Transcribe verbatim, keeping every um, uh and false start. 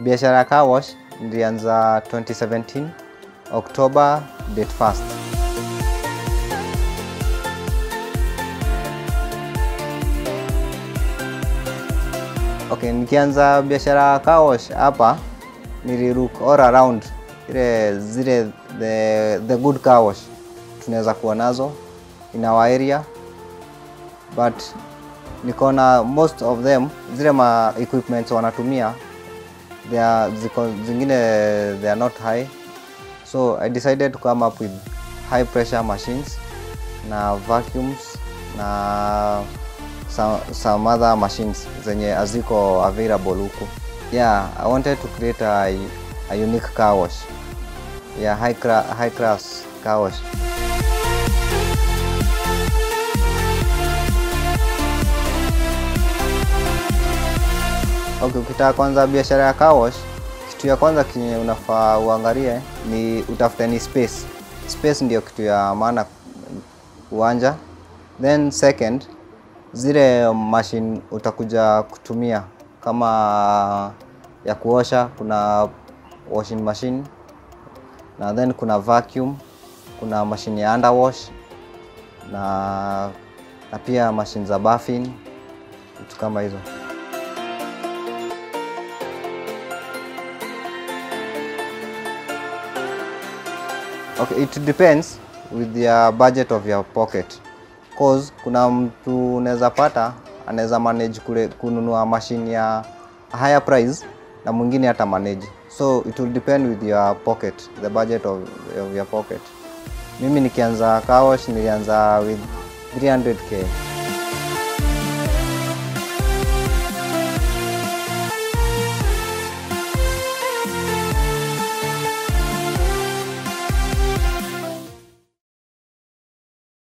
biashara ya car wash nilianza twenty seventeen October date first. Okay, nikianza biashara ya car wash hapa nililook all around ile zile the the good car wash tunaweza kuwa nazo in our area, but nikaona most of them zile ma equipments wanatumia they are zingine they are not high, so I decided to come up with high pressure machines na vacuums na some, some other machines zenye aziko available huko. Yeah, I wanted to create a, a unique car wash. Yeah, high, high class car wash. Okay, ukitaka kwanza biashara ya car wash, kitu ya kwanza kinye unafaa uangalie ni utafute ni space. Space ndio kitu ya maana uwanja. Then second, zile machine utakuja kutumia kama ya kuosha, kuna washing machine, na then kuna vacuum, kuna machine ya under wash, na, na pia machine za buffing, vitu kama hizo. Okay, it depends with the budget of your pocket. Cause kuna mtu unaweza pata anaweza manage kule kununua machine ya higher price na mwingine hata manage. So it will depend with your pocket, the budget of, of your pocket. Mimi nikianza car wash nilianza with three hundred K.